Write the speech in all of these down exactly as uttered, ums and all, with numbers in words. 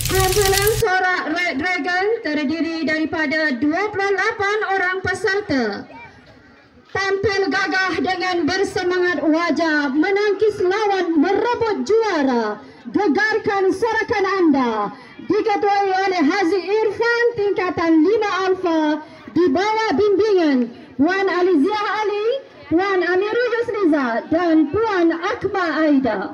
Kumpulan Sorak Red Dragon terdiri daripada dua puluh lapan orang peserta. Tampil gagah dengan bersemangat wajah menangkis lawan merebut juara. Gegarkan sorakan anda. Diketuai oleh Haji Irfan tingkatan lima Alfa di bawah bimbingan Puan Aliziah Ali, Puan Amirul Yusniza dan Puan Akma Aida.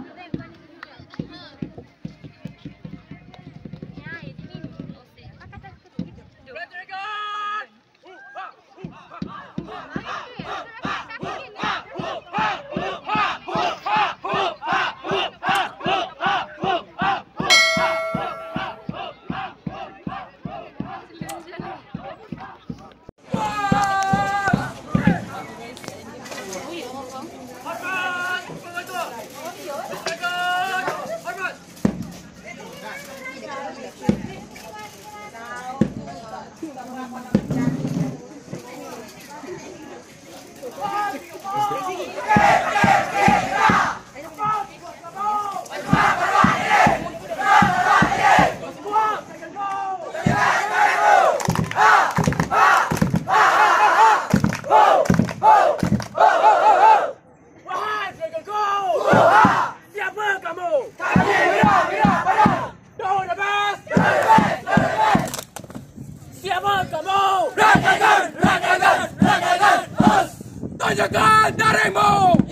Tunjukkan darimu!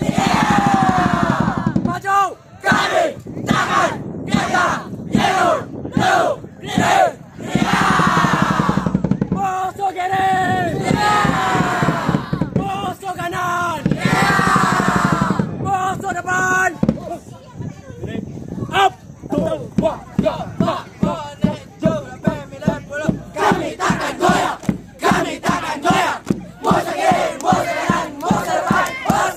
Yeah! Maju! Kami takkan kita hidup hidup hidup hidup! Musuh kiri! Yeah! Musuh kanan! Yeah! Musuh depan! Up! Tuh! Wah! Ya! Ha! Menuju sembilan puluh! Kami takkan goyah! Kami takkan goyah! Musuh kiri! Musuh kanan! Musuh depan! Bos!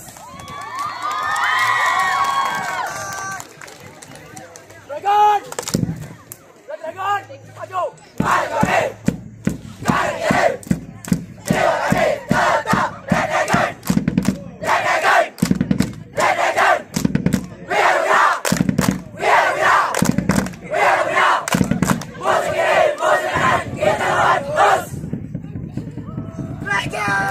Dragon! Dragon! Maju! Maju kami! Kami kiri! Jiwa kami tetap Red Dragon! Red Dragon! Red Dragon! We are winner! We are winner! We are winner! Musuh kiri! Musuh kanan! Kita lawan! Bos! Dragon!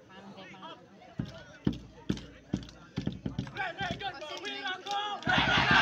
Bertenaga!